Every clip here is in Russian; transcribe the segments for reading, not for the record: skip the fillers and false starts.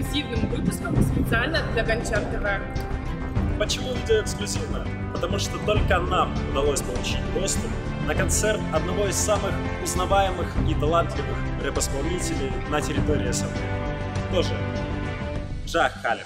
эксклюзивным выпуском специально для Гончар ТВ. Почему видео эксклюзивно? Потому что только нам удалось получить доступ на концерт одного из самых узнаваемых и талантливых рэп-исполнителей на территории СНГ. Тоже Джах Халиб.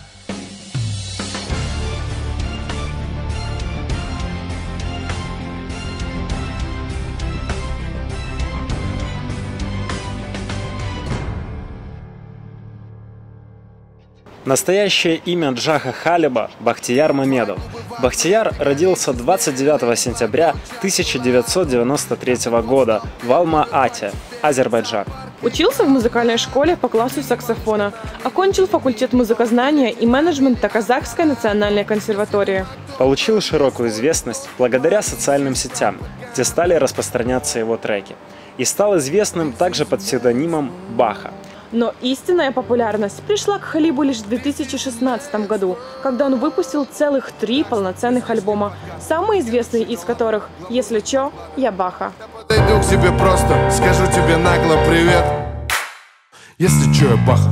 Настоящее имя Джаха Халиба – Бахтияр Мамедов. Бахтияр родился 29 сентября 1993 года в Алма-Ате, Азербайджан. Учился в музыкальной школе по классу саксофона. Окончил факультет музыкознания и менеджмента Казахской национальной консерватории. Получил широкую известность благодаря социальным сетям, где стали распространяться его треки. И стал известным также под псевдонимом Баха. Но истинная популярность пришла к Халибу лишь в 2016 году, когда он выпустил целых 3 полноценных альбома, самый известный из которых «Если чё, я Баха». Подойду к тебе просто, скажу тебе нагло привет. Если чё, я Баха.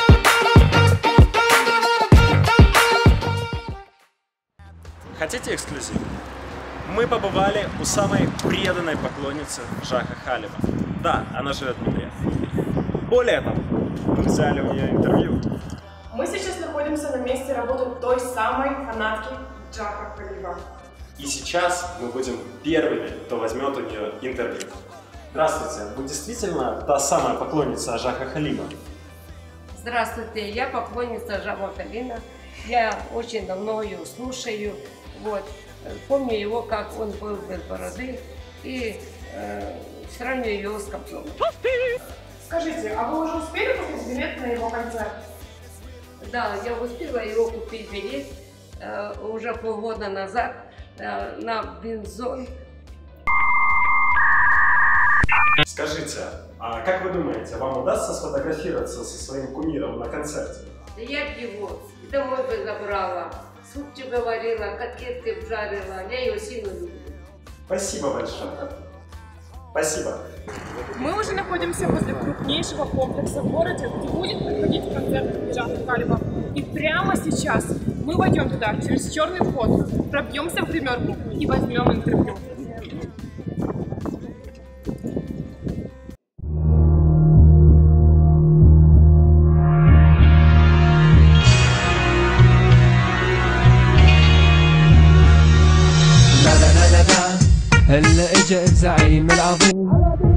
Хотите эксклюзив? Мы побывали у самой преданной поклонницы Джаха Халиба. Да, она живет в Днепре. Более того, мы взяли у нее интервью. Мы сейчас находимся на месте работы той самой фанатки Джаха Халиба. И сейчас мы будем первыми, кто возьмет у нее интервью. Здравствуйте, вы действительно та самая поклонница Джаха Халиба? Здравствуйте, я поклонница Джаха Халиба. Я очень давно ее слушаю. Вот. Помню его, как он был без бороды, и сравниваю его с Кобзоном. Скажите, а вы уже успели купить билет на его концерт? Да, я успела его купить билет уже полгода назад на Бензон. Скажите, а как вы думаете, вам удастся сфотографироваться со своим кумиром на концерте? Да я б его домой бы забрала, супчик говорила, котлетки жарила, я ее сильно люблю. Спасибо большое. Спасибо. Мы уже находимся возле крупнейшего комплекса в городе, где будет проходить концерт Джаха Халиба. И прямо сейчас мы войдем туда через черный вход, пробьемся в гримерку и возьмем интервью. هلا اجا الزعيم العظيم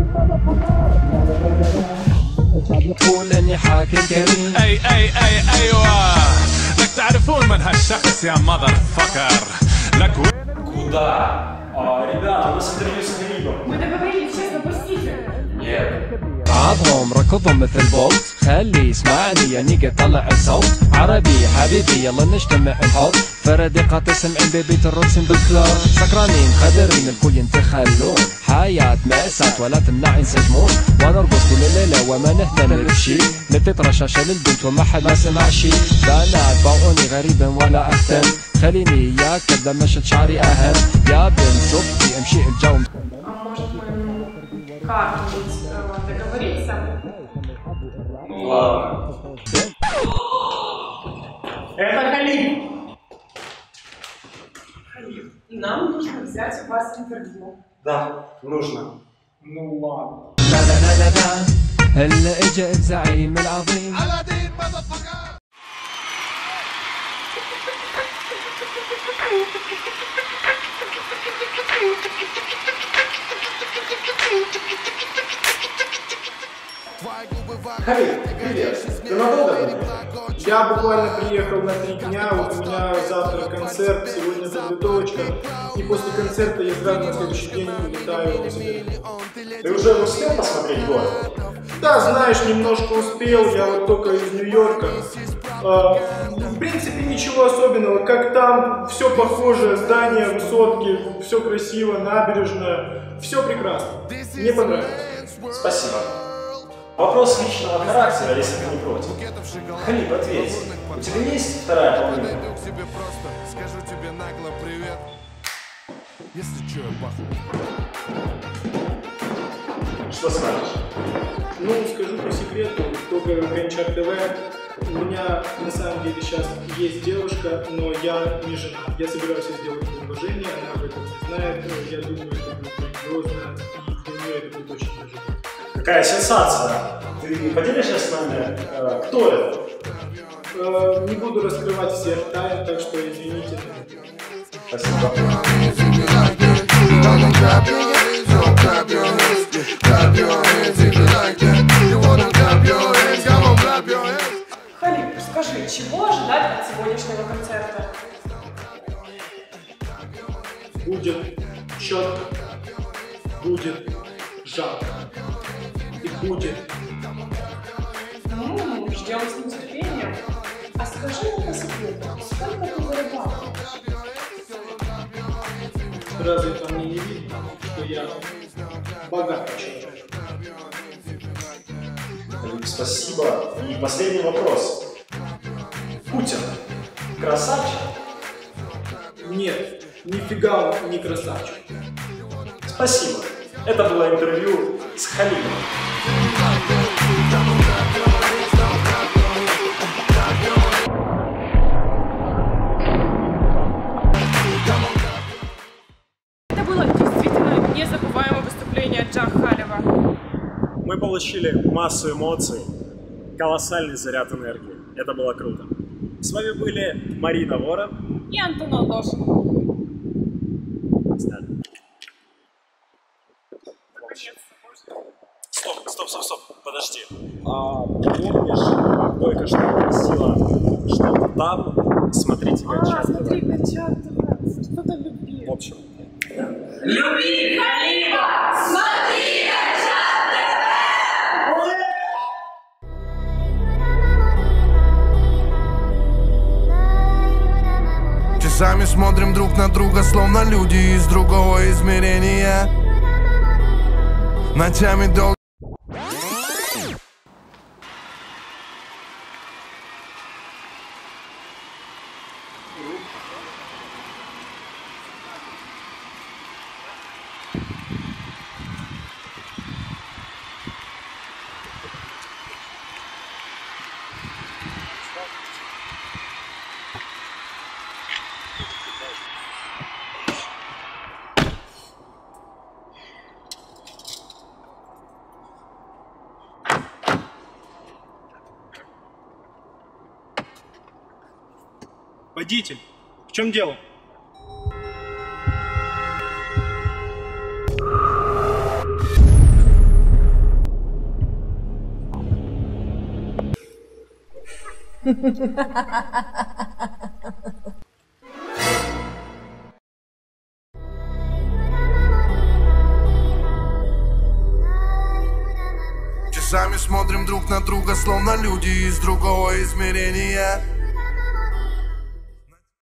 الشعب يقول اني حاكم كريم ايوه لك تعرفون من هالشخص يا ماذر فكر لك Куда? Ребята, у нас интервью с Халибом. Мы договорились, честно, пустите. Нет. عضهم ركضهم مثل بولت خلي يسمعني يا نيجي طلع الصوت عربي حبيبي يلا نجتمع نحط فردقات سمعين ببيت الرقص بالكلار سكرانين خدرين الكل ينتخلون حياة مأساة ولا تمنع ينسجمون ونرقص كل الليلة وما نهتم بشي نتت رشاشة للبنت وما حد ما سمع شي بنات باعوني غريبا ولا أهتم خليني إياك كذا مشت شعري أهم يا بنت شوفي امشي الجو Как-нибудь договориться? Ну ладно. Это Халиб! Халиб, нам нужно взять у вас интервью. Да, нужно. Ну ладно. هلا اجا الزعيم العظيم Халиб, привет! Ты надолго? Я буквально приехал на 3 дня, вот у меня завтра концерт, сегодня подготовочка, и после концерта я сразу на следующий день улетаю в Сибирь. Ты уже успел посмотреть город? Да, знаешь, немножко успел, я вот только из Нью-Йорка. В принципе, ничего особенного, как там, все похоже, здания, высотки, все красиво, набережная, все прекрасно. Мне понравилось. Спасибо. Вопрос личного характера, если ты не против. Халиб, ответь. У тебя есть вторая половина? Скажу тебе нагло привет. Если чё, я Баха. Что скажешь? Ну, скажу по секрету, только Гончар ТВ У меня на самом деле сейчас есть девушка, но я не жена. Я собираюсь сделать предложение, она об этом не знает. Я думаю, это будет грозно, и для нее это будет очень тяжело. Какая сенсация! Ты поделишься с нами, кто это? Не буду раскрывать всех тайн, так что извините. Спасибо. Халиб, скажи, чего ожидать от сегодняшнего концерта? Будет четко, будет жарко и будет. Ждем с нетерпением. А скажи мне по секрету, сколько ты зарабатываешь? Разве по мне не видно, что я богатый человек? Спасибо. И последний вопрос. Путин красавчик? Нет, нифига он не красавчик. Спасибо. Это было интервью с Халибом. Это было действительно незабываемое выступление Джах Халева. Мы получили массу эмоций, колоссальный заряд энергии. Это было круто. С вами были Марина Ворон И Антон Алдошин. Сняли. Стоп, подожди. Помнишь, только что просила что-то там, смотрите Качат ТВ. Смотри, Качат ТВ. Что там любви? В общем. Люби Халиба! Смотри Качат ТВ! Часами смотрим друг на друга, словно люди из другого измерения. Ночами долго. Водитель, в чем дело? Часами смотрим друг на друга, словно люди из другого измерения.